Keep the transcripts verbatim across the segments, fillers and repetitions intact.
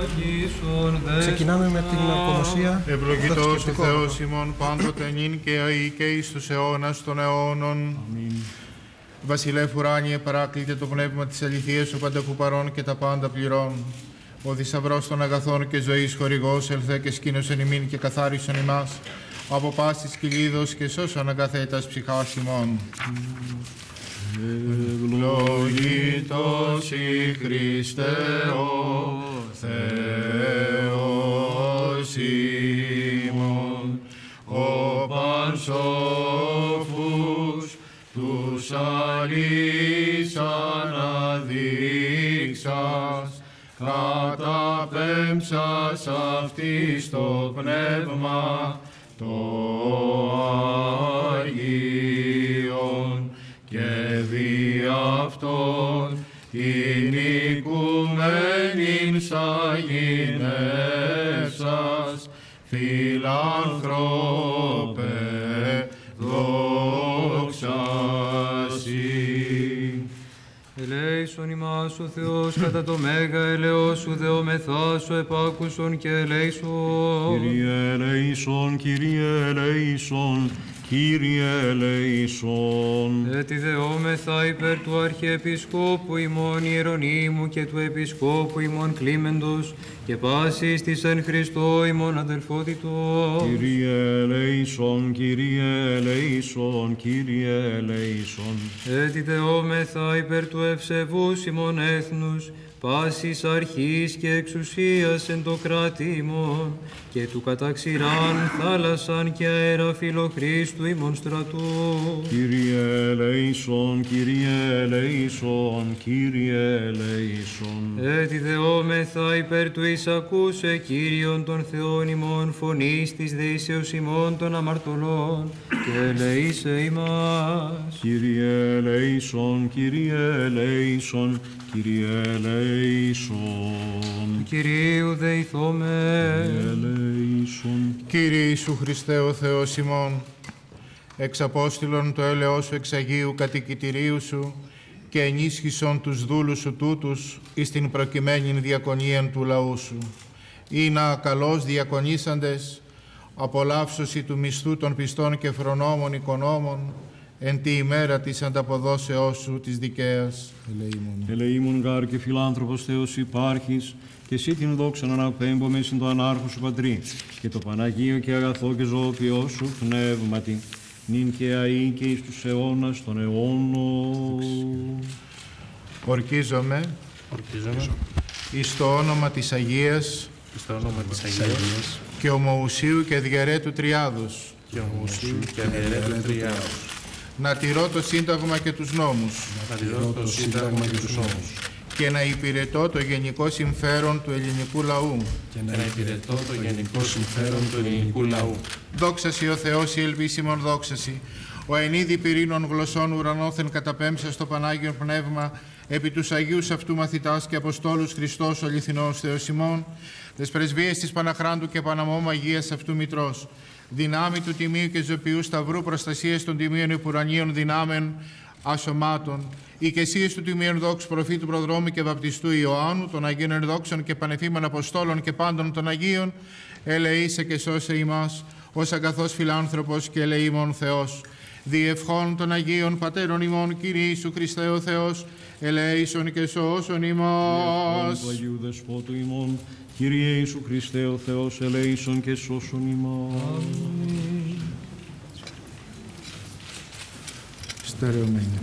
Ξεκινάμε με την κωμωσία. Ευλογητός ο Θεός ημών πάντοτε νυν και αεί και εις τους αιώνας των αιώνων. Αμήν. Βασιλεύ ουράνιε παράκλητε το πνεύμα της αληθείας, ο πανταχού παρών και τα πάντα πληρών. Ο θησαυρός των αγαθών και ζωής χορηγός, ελθέ και σκήνωσεν ημίν και καθάρισον ημάς από πάσης κυλίδος και σώσον αγκαθέτας ψυχάς ημών. Ευλογητός η Χριστέ ο Θεός ημών, ο πανσόφους τους αλείς αναδείξας, καταπέμψας αυτής το πνεύμα το Αγίον και δι' αυτόν την οικουμένην σαγηνεύσας, φιλάνθρωπε, δόξα σοι. Ελέησον ημάς ο Θεός κατά το μέγα ελεός σου δεομεθά σου επάκουσον και ελέησον. Κύριε ελέησον, Κύριε ελέησον, Κύριε ελέησον. Έτι δεόμεθα υπέρ του Αρχιεπισκόπου ημών Ιερονύμου και του Επισκόπου ημών Κλίμεντος και πάσης της εν Χριστώ ημών αδελφότητος. Κύριε ελέησον, Κύριε ελέησον, Κύριε ελέησον. Έτι δεόμεθα υπέρ του ευσεβούς ημών έθνους, πάσης αρχής και εξουσίας εν το κράτη ημών, και του καταξηράν θάλασσαν και αέρα φιλοχρίστου ημών στρατού. Κύριε ελέησον, Κύριε ελέησον, Κύριε ελέησον. Έτι δεόμεθα υπέρ του εισακούσε Κύριον των Θεών ημών φωνής της δεήσεως ημών των αμαρτωλών, και ελεήσε ημάς. Κύριε ελέησον, Κύριε ελέησον, Κύριε ελέησον. Κυρίου δεηθώμε. Ελέησον. Κύριε Ιησού Χριστέ ο Θεός ημών, εξ απόστηλον το έλεος σου εξ Αγίου κατοικητηρίου σου και ενίσχυσον τους δούλους σου τούτους εις την προκειμένην διακονίαν του λαού σου. Ή να καλώς διακονήσαντες απολαύσωση του μισθού των πιστών και φρονόμων οικονόμων εν τη ημέρα της ανταποδόσεώς σου της δικαίας. Ελεήμων. Ελεήμων γάρ και φιλάνθρωπος Θεός υπάρχεις, και εσύ την δόξα να αναπέμπομαι συν το ανάρχο σου Πατρί, και το Παναγίο και αγαθό και ζωοποιό σου πνεύματι, νυν και αεί και εις τους αιώνας των αιώνων. Ορκίζομαι, Ορκίζομαι εις το όνομα της Αγίας, στο όνομα της Αγίας και ομοουσίου και διαιρέτου Τριάδους, και ομοσίου και αδιαιρέτου Τριάδους, να τηρώ το Σύνταγμα και τους νόμους, να τηρώ το Σύνταγμα και τους νόμους, και να υπηρετώ το γενικό συμφέρον του ελληνικού λαού. και να υπηρετώ το γενικό συμφέρον του ελληνικού λαού. Δόξα σοι ο Θεός η ελπίσιμον δόξα σοι. Ο εν είδη πυρήνων γλωσσών ουρανόθεν καταπέμψα στο Πανάγιον Πνεύμα, επί τους Αγίους αυτού μαθητάς και Αποστόλους Χριστός ο αληθινός Θεός ημών, τες πρεσβείες της Παναχράντου και Παναμόμου Αγίας αυτού Μητρός, δυνάμει του Τιμίου και Ζωπιού Σταυρού προστασίες των Τιμίων Επουρανίων δυνάμεων ασωμάτων, οικεσίες του Τιμίων Δόξου Προφήτου Προδρόμου και Βαπτιστού Ιωάννου, των Αγίων Ενδόξων και Πανεφήμων Αποστόλων και πάντων των Αγίων, ελεήσε και σώσε ημάς, ως αγαθός φιλάνθρωπος και ελεήμων Θεός. Διευχών των Αγίων Πατέρων ημών, Κύριε Ιησού Χριστέ ο Θεός, ελέησον και σώσον ημάς. Του Αγίου Δεσπότου ημών, Κύριε Ιησού Χριστέ ο Θεός, ελέησον και σώσον ημάς. Στερεωμένη.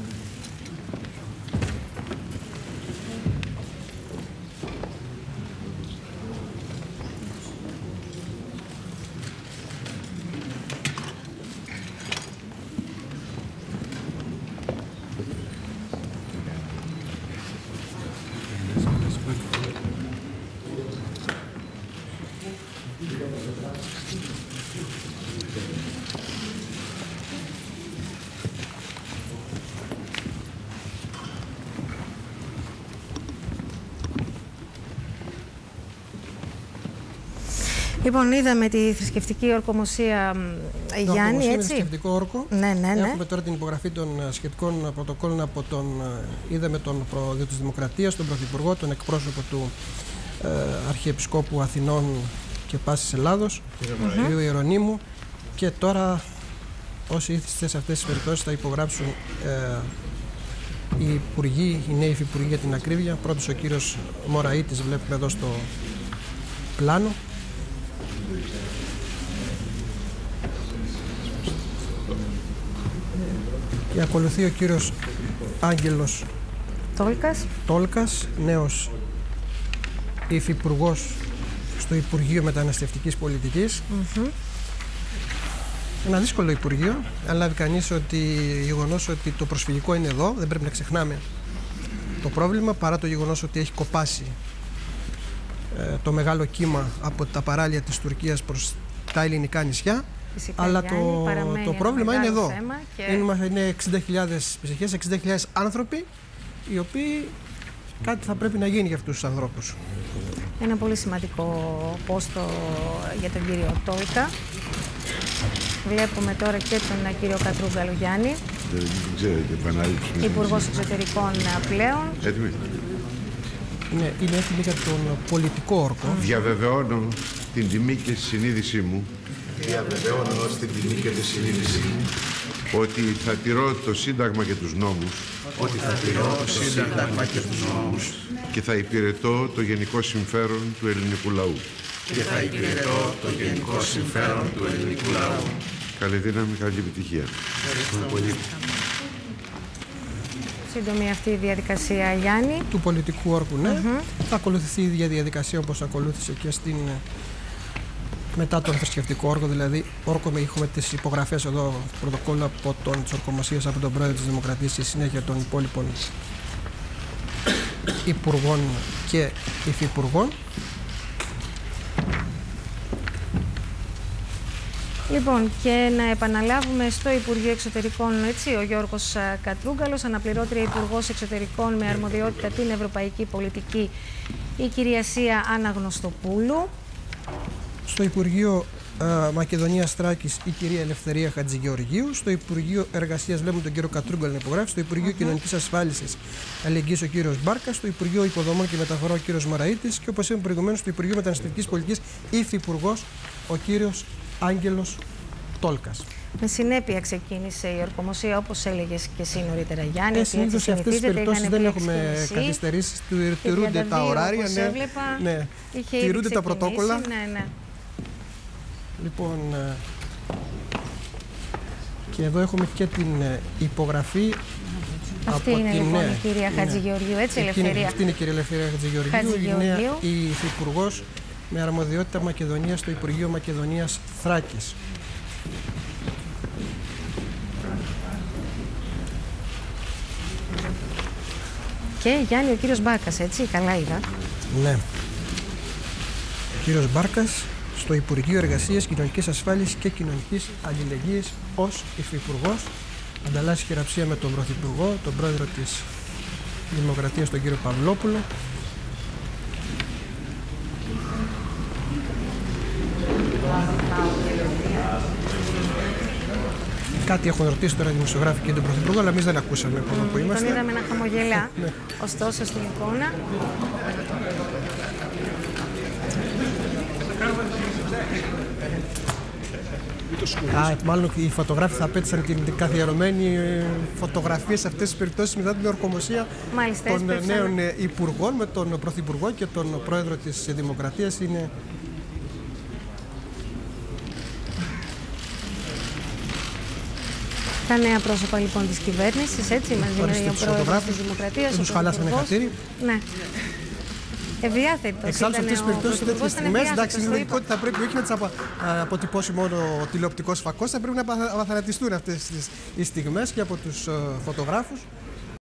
Λοιπόν, είδαμε τη θρησκευτική ορκομοσία Γιάννη, έτσι. Με θρησκευτικό όρκο. Ναι, ναι, ναι. Έχουμε τώρα την υπογραφή των σχετικών πρωτοκόλων από τον, είδαμε τον Προεδρείο της Δημοκρατίας, τον Πρωθυπουργό, τον εκπρόσωπο του ε, Αρχιεπισκόπου Αθηνών και Πάσης Ελλάδος, mm-hmm. του Ιερονύμου, και τώρα όσοι ήθιστε σε αυτές τις περιπτώσεις θα υπογράψουν ε, οι υπουργοί, οι νέοι υφυπουργοί για την ακρίβεια. Πρώτος ο κύριος Μωραΐτης, βλέπουμε εδώ στο πλάνο. Και ακολουθεί ο κύριος Άγγελος Τόλκας, Τόλκας, νέος υφυπουργός στο Υπουργείο Μεταναστευτικής Πολιτικής. Mm-hmm. Ένα δύσκολο Υπουργείο, αν λάβει κανείς ότι γεγονός ότι το προσφυγικό είναι εδώ, δεν πρέπει να ξεχνάμε το πρόβλημα, παρά το γεγονός ότι έχει κοπάσει ε, το μεγάλο κύμα από τα παράλια της Τουρκίας προς τα ελληνικά νησιά. Φυσικά, αλλά το, το πρόβλημα είναι εδώ. Και... Είναι, είναι εξήντα χιλιάδες ψυχές, εξήντα χιλιάδες άνθρωποι, οι οποίοι κάτι θα πρέπει να γίνει για αυτούς τους ανθρώπους. Ένα πολύ σημαντικό πόστο για τον κύριο Τόλκα. Βλέπουμε τώρα και τον κύριο Κατρούγκαλο Γιάννη, Υπουργός Εξωτερικών πλέον. Έτοιμοι. Ναι, είναι έτοιμοι για τον πολιτικό όρκο. Διαβεβαιώνω την τιμή και τη συνείδησή μου Διαβεβαιώνω στην τιμή και τη συνείδησή μου ότι θα τηρώ το Σύνταγμα και τους νόμους ότι θα τηρώ το Σύνταγμα και τους νόμους και θα υπηρετώ το γενικό συμφέρον του ελληνικού λαού. Και θα υπηρετώ το γενικό συμφέρον του ελληνικού λαού. Καλή δύναμη, καλή επιτυχία. Ευχαριστούμε πολύ. Σύντομη αυτή η διαδικασία, Γιάννη. Του πολιτικού όρκου, ναι. Mm-hmm. Θα ακολουθηθεί η ίδια διαδικασία όπως ακολούθησε και στην... μετά τον θρησκευτικό όρκο, δηλαδή όρκο με έχουμε τις υπογραφές εδώ, πρωτοκόλλο από τον της ορκομοσίας από τον πρόεδρο της Δημοκρατίας και συνέχεια των υπόλοιπων υπουργών και υφυπουργών. Λοιπόν, και να επαναλάβουμε στο Υπουργείο Εξωτερικών, έτσι, ο Γιώργος Κατρούγκαλος, αναπληρώτρια Υπουργός Εξωτερικών με αρμοδιότητα την Ευρωπαϊκή Πολιτική, η κυρία Σία Αναγνωστοπούλου. Στο Υπουργείο uh, Μακεδονίας Θράκης η κυρία Ελευθερία Χατζηγεωργίου. Στο Υπουργείο Εργασίας βλέπουμε τον κύριο Κατρούγκαλο να υπογράφει. Στο Υπουργείο uh-huh. Κοινωνικής Ασφάλισης Αλληλεγγύης ο κύριος Μπάρκας. Στο Υπουργείο Υποδομών και Μεταφορών ο κύριος Μωραΐτης. Και όπως είπαμε προηγουμένως, στο Υπουργείο Μεταναστευτικής Πολιτικής υφυπουργός ο κύριος Άγγελος Τόλκας. Με συνέπεια ξεκίνησε η ορκομοσία, όπως έλεγες και εσύ νωρίτερα, Γιάννη. Ε, συνήθως σε αυτές τις περιπτώσεις δεν έχουμε καθυστερήσεις, τηρούνται τα ωράρια, ναι, έβλεπα, ναι, τηρούνται τα πρωτόκολλα. Ναι, ναι. Λοιπόν, και εδώ έχουμε και την υπογραφή. Αυτή από είναι την, λοιπόν ναι, η κυρία Χατζηγεωργίου, έτσι, Ελευθερία. Αυτή είναι η κυρία Ελευθερία Χατζηγεωργίου, η νέα η υφυπουργός με αρμοδιότητα Μακεδονίας στο Υπουργείο Μακεδονίας Θράκης. Και Γιάννη, ο κύριος Μπάρκας, έτσι, καλά είδα. Ναι. Ο κύριος Μπάρκας στο Υπουργείο Εργασίας, Κοινωνικής Ασφάλισης και Κοινωνικής Αλληλεγγύης ως υφυπουργός. Ανταλλάσσει χειραψία με τον Πρωθυπουργό, τον πρόεδρο της Δημοκρατίας, τον κύριο Παυλόπουλο. Κάτι έχουν ρωτήσει τώρα οι δημοσιογράφοι και τον Πρωθυπουργό, αλλά εμείς δεν ακούσαμε από mm, που είμαστε. Τον είδαμε να χαμογελά, ναι. Ωστόσο στην εικόνα. Α, μάλλον οι φωτογράφοι θα απέτυσαν την καθιερωμένη φωτογραφία σε αυτές τις περιπτώσεις μετά την ορκομοσία Μάλιστα, των νέων υπουργών με τον Πρωθυπουργό και τον Πρόεδρο της Δημοκρατίας. Είναι... Τα νέα πρόσωπα λοιπόν της κυβέρνησης, έτσι, μαζί με τον Πρόεδρο της Δημοκρατίας. Δεν τους χαλάσανε χατήρι. Ναι. Ευδιάθετος. Εξάλλου σε αυτές τις περιπτώσεις, τέτοιες στιγμές, εντάξει, είναι λογικό ότι θα πρέπει όχι να τις απο, α, αποτυπώσει μόνο ο τηλεοπτικός φακός, θα πρέπει να απαθανατιστούν αυτές τις οι στιγμές και από τους uh, φωτογράφους.